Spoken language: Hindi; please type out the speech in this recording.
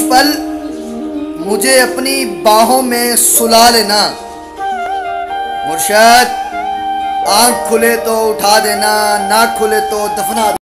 पल मुझे अपनी बाहों में सुला लेना। मुर्शद, आँख खुले तो उठा देना, ना खुले तो दफना देना।